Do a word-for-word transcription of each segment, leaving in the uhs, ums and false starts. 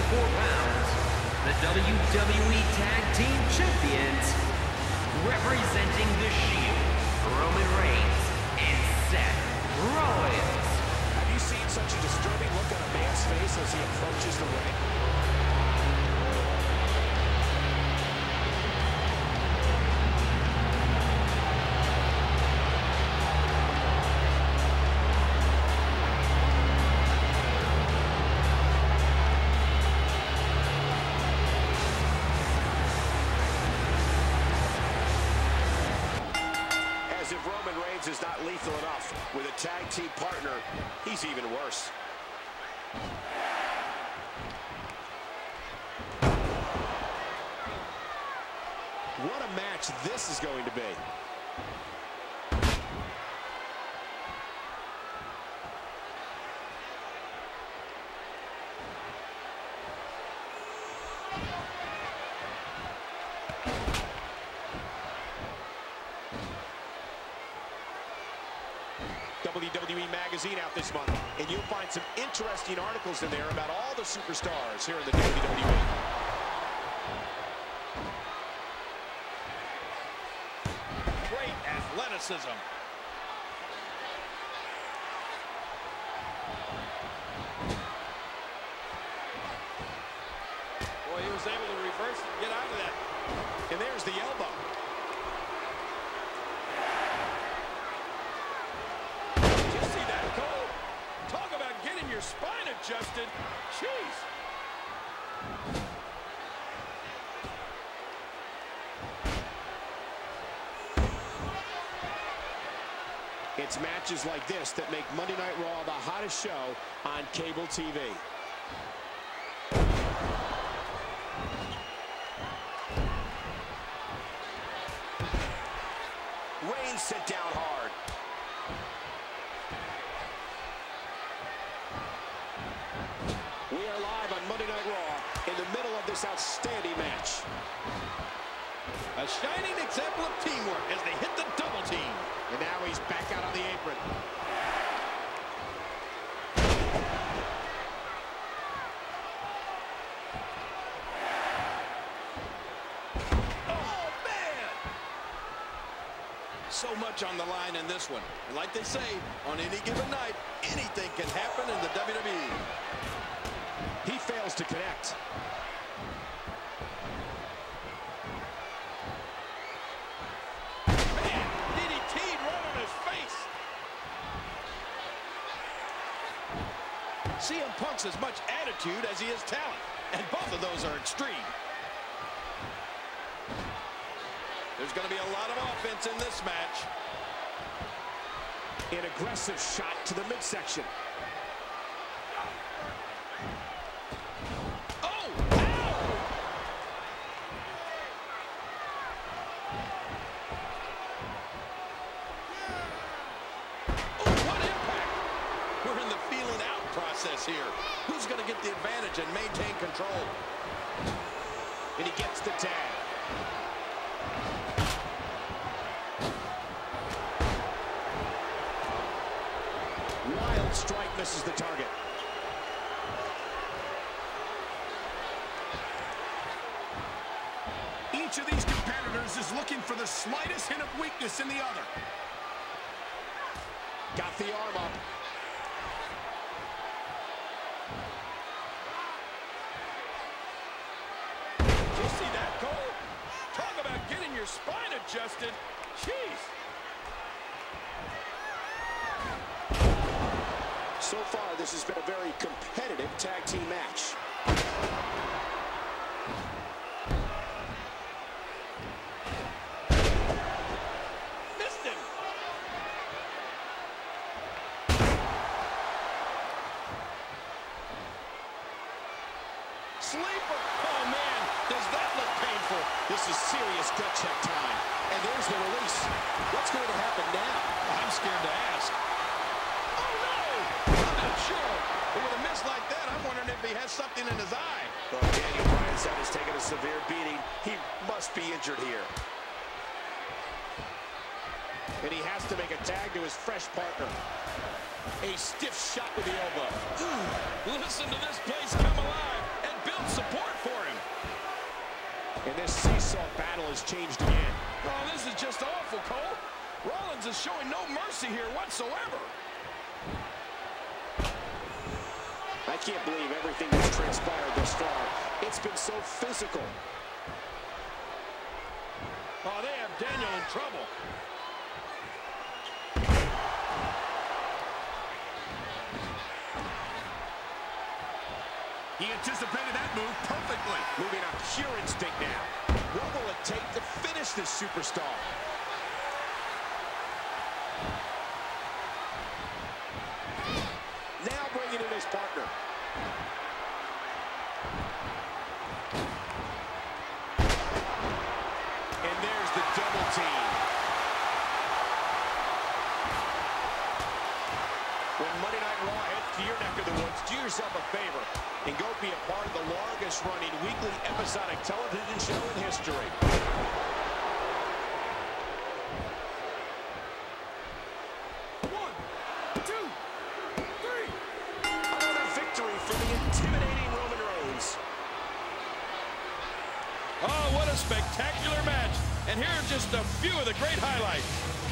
sixty-four pounds, the W W E Tag Team Champions, representing the Shield, Roman Reigns and Seth Rollins. Have you seen such a disturbing look on a man's face as he approaches the ring? As if Roman Reigns is not lethal enough, with a tag team partner, he's even worse. What a match this is going to be. W W E Magazine out this month, and you'll find some interesting articles in there about all the superstars here in the W W E. Great athleticism. Boy, he was able to reverse it and get out of that. And there's the elbow. Your spine adjusted. Jeez. It's matches like this that make Monday Night Raw the hottest show on cable T V. Reigns sent down hard. We are live on Monday Night Raw in the middle of this outstanding match. A shining example of teamwork as they hit the double team. And now he's back out on the apron. Oh, man! So much on the line in this one. And like they say, on any given night, anything can happen in the W W E. He fails to connect. Man, D D T'd right on his face. C M Punk's as much attitude as he is talent, and both of those are extreme. There's going to be a lot of offense in this match. An aggressive shot to the midsection. Here. Who's going to get the advantage and maintain control? And he gets the tag. Wild strike misses the target. Each of these competitors is looking for the slightest hint of weakness in the other. Got the arm up. Your spine adjusted. Jeez. So far, this has been a very competitive tag team match. Missed him. Sleeper. Oh, man. Does that look painful? This is serious gut check time. And there's the release. What's going to happen now? I'm scared to ask. Oh, no! I'm not sure. But with a miss like that, I'm wondering if he has something in his eye. Well, Daniel Bryan's head has taken a severe beating. He must be injured here. And he has to make a tag to his fresh partner. A stiff shot with the elbow. Ooh, listen to this place come alive. And build support for him. And this seesaw battle has changed again. Oh, this is just awful, Cole. Rollins is showing no mercy here whatsoever. I can't believe everything that's transpired thus far. It's been so physical. Oh, they have Daniel in trouble. He anticipated that move perfectly. Moving on pure instinct now. What will it take to finish this superstar? Now bringing in his partner. And there's the double team. When Monday Night Raw heads to your neck of the woods, do yourself a favor and go be a part of the longest running weekly episodic television show in history. One, two, three. Another victory for the intimidating Roman Reigns. Oh, what a spectacular match. And here are just a few of the great highlights.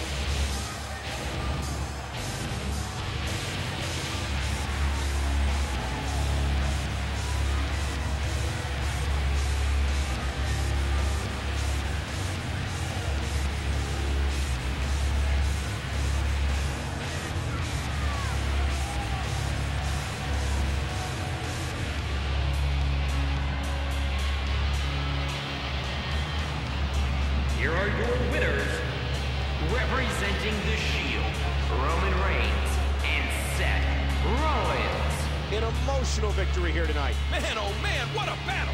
Here are your winners, representing the Shield, Roman Reigns and Seth Rollins. An emotional victory here tonight. Man, oh man, what a battle.